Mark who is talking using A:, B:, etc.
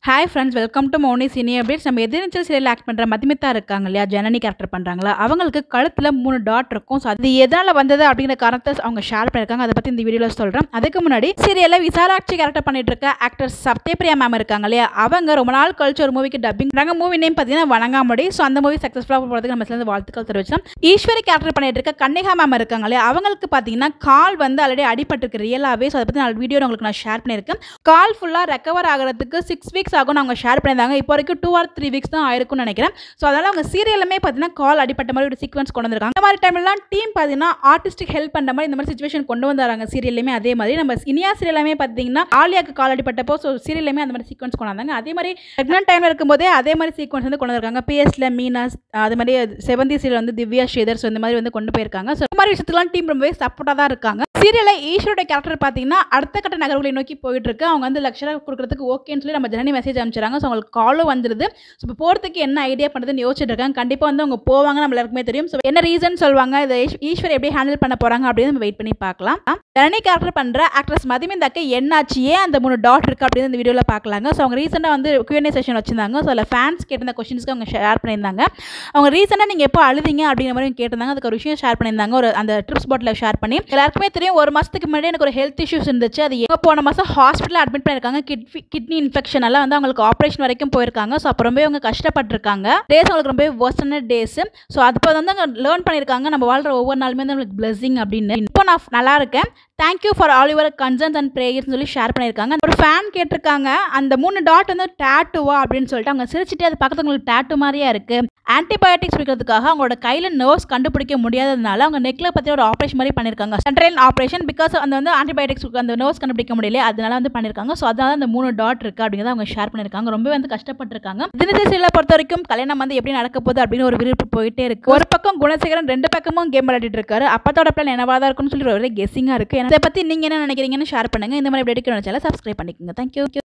A: Hi friends, welcome to Moni cine updates. நம்ம Ethirneechal serial act பண்ணுற மதுமிதா இருக்காங்க இல்லையா, ஜனனி கேரக்டர் பண்ணுறாங்களா, அவங்களுக்கு கழுத்தில் 3 டாட் இருக்கும். ஸோ அது எதனால் வந்தது அப்படிங்கிற காரணத்தை அவங்க ஷேர் பண்ணியிருக்காங்க. அதை பற்றி இந்த வீடியோவில் சொல்கிறேன். அதுக்கு முன்னாடி சீரியலில் விசாலாட்சி கேரக்டர் பண்ணிட்டு இருக்க ஆக்டர் சத்யபிரியா மேம் இருக்காங்க இல்லையா, அவங்க ரொம்ப நாள் கழிச்சு ஒரு மூவிக்கு டப்பிங் பண்ணுறாங்க. மூவி நேம் பார்த்தீங்கன்னா வணங்காமடி. ஸோ அந்த மூவி சக்ஸஸ்ஃபுல்லாக போகிறதுக்கு நம்ம சேர்ந்து வாழ்த்துக்கள் தெரிவிச்சோம். ஈஸ்வரி கேரக்டர் பண்ணிட்டு இருக்க கன்னிகா மேம் இருக்காங்க இல்லையா, அவங்களுக்கு பார்த்தீங்கன்னா கால் வந்து ஆல்ரெடி அடிபட்டிருக்கு ரியலாகவே. ஸோ அதை பற்றி நான் வீடியோ உங்களுக்கு நான் ஷேர் பண்ணியிருக்கேன். கால் ஃபுல்லாக ரெக்கவர் ஆகிறதுக்கு 6 வீக்ஸ் ஆகும் அவங்க ஷேர் பண்ணியிருந்தாங்க. இப்போ வரைக்கும் 2 or 3 வீக்ஸ் தான் ஆயிருக்கும்னு நினைக்கிறேன். ஸோ அதனால் அவங்க சீரியலுமே பார்த்தீங்கன்னா கால் அடிப்பட்ட மாதிரி ஒரு சீக்வன்ஸ் கொண்டு வந்திருக்காங்க. இந்த மாதிரி டைம்லாம் டீம் பார்த்தீங்கன்னா ஆர்டிஸ்டிக் ஹெல்ப் பண்ணுற மாதிரி இந்த மாதிரி சிச்சுவேஷன் கொண்டு வந்தாங்க சீரியலுமே. அதே மாதிரி நம்ம இனியா சீரியலுமே பார்த்தீங்கன்னா ஆலியாக்கு கால் அடிப்பட்டப்போ ஸோ சீரியலுமே அந்த மாதிரி சீக்வன்ஸ் கொண்டு வந்தாங்க. அதே மாதிரி பிரெக்னன்ட் டைமில் இருக்கும்போதே அதே மாதிரி சீக்வன்ஸ் வந்து கொண்டு வந்திருக்காங்க. பிஎஸ்ல மீனாஸ், அது மாதிரி செவந்தி சீரியல் வந்து திவ்யா ஸ்ரீதர், ஸோ இந்த மாதிரி வந்து கொண்டு போயிருக்காங்க. ஸோ இந்த மாதிரி விஷயத்துலாம் டீம் ரொம்பவே சப்போர்ட்டாக தான் இருக்காங்க. சீரியலில் ஈஸ்வரோட கேரக்டர் பார்த்தீங்கன்னா அடுத்த கட்ட நகர்வுகளை நோக்கி போயிட்டு இருக்கு. அவங்க வந்து லக்ஷராக கொடுக்கறதுக்கு ஓகேன்னு சொல்லி நம்ம ஜனனி மெசேஜ் அனுப்பிச்சாங்க. ஸோ அவங்களுக்கு காலும் வந்துருது. ஸோ இப்போ போகிறதுக்கு என்ன ஐடியா பண்ணுறதுன்னு யோசிச்சுட்டு இருக்காங்க. கண்டிப்பாக வந்து அவங்க போவாங்க, நம்ம எல்லாருக்குமே தெரியும். ஸோ என்ன ரீசன் சொல்லுவாங்க, இதை ஈஸ்வர் எப்படி ஹேண்டில் பண்ண போகிறாங்க அப்படின்னு நம்ம வெயிட் பண்ணி பார்க்கலாம். ஜனனி கேரக்டர் பண்ணுற ஆக்ட்ரஸ் மதுமிதாக்கு என்னாச்சு, ஏன் அந்த 3 டாட் இருக்குது அப்படின்னு இந்த வீடியோவில் பார்க்கலாங்க. ஸோ அவங்க ரீசெண்டாக வந்து Q&A செஷன் வச்சிருந்தாங்க. ஸோ அதில் ஃபேன்ஸ் கேட்டிருந்த கொஸ்டின்ஸ்க்கு அவங்க ஷேர் பண்ணியிருந்தாங்க. அவங்க ரீசெண்டாக நீங்கள் எப்போ அழுதிங்க அப்படிங்கிற மாதிரி கேட்டிருந்தாங்க. அதுக்கு ஒரு விஷயம் ஷேர் பண்ணியிருந்தாங்க. ஒரு அந்த ட்ரிப்ஸ் பாட்டில் ஷேர் பண்ணி எல்லாருக்குமே தெரியும், ஒரு மாதத்துக்கு முன்னாடி எனக்கு ஒரு ஹெல்த் இஷ்யூஸ் இருந்துச்சு. அது எங்கே போன மாதம் ஹாஸ்பிட்டலில் அட்மிட் பண்ணியிருக்காங்க. கிட்னி இன்ஃபெக்ஷன் எல்லாம் வந்து அவங்களுக்கு ஆப்ரேஷன் வரைக்கும் போயிருக்காங்க. ஸோ அப்போ ரொம்ப அவங்க கஷ்டப்பட்டிருக்காங்க. டேஸ் அவங்களுக்கு ரொம்ப வர்ஸ்டான டேஸ். ஸோ அப்போ வந்து அவங்க லேர்ன் பண்ணியிருக்காங்க, நம்ம வாழ்கிற ஒவ்வொரு நாளுமே வந்து நம்மளுக்கு பிளெஸிங் அப்படின்னு. இப்போ நான் நல்லா இருக்கேன், thank you for all your concerns and prayers சொல்லி ஷேர் பண்ணியிருக்காங்க. ஒரு ஃபேன் கேட்டிருக்காங்க, அந்த 3 டாட் வந்து டேட்டுவா அப்படின்னு சொல்லிட்டு அவங்க சிரிச்சுட்டு அது பக்கத்து உங்களுக்கு டேட்டு மாதிரியா இருக்கு. ஆன்டிபயோட்டிக்ஸ் கொடுக்கறதுக்காக அவங்களோட கையில் நர்வ்ஸ் கண்டுபிடிக்க முடியாததுனால அவங்க நெக்கில் பற்றி ஒரு ஆப்ரேஷன் மாதிரி பண்ணியிருக்காங்க. சென்ட்ரல் ஆப்ரேஷன், பிகாஸ் அந்த வந்து ஆன்டிபயோட்டிக்ஸ் அந்த நர்வ்ஸ் கண்டுபிடிக்க முடியல, அதனால வந்து பண்ணியிருக்காங்க. ஸோ அதனால அந்த 3 டாட் இருக்குது அப்படிங்கிறத அவங்க ஷேர் பண்ணியிருக்காங்க. ரொம்ப வந்து கஷ்டப்பட்டிருக்காங்க. தினசரியில் பொறுத்த வரைக்கும் கல்யாணம் வந்து எப்படி நடக்க போகுது அப்படின்னு ஒரு விருப்பு போயிட்டே இருக்கு. ஒரு பக்கம் குணசேகரன் 2 பக்கமும் கேம் விளையாடிட்டு இருக்காரு. அப்பத்தோட பிளான் என்னவா தான் இருக்குன்னு சொல்லி ஒரு கெஸ்ஸிங்காக இருக்கு. இதை பற்றி நீங்கள் என்ன நினைக்கிறீங்கன்னு ஷேர் பண்ணுங்க. இந்த மாதிரி அப்டேட் சேனலை சப்ஸ்கிரைப் பண்ணிக்கோங்க. தேங்க்யூ.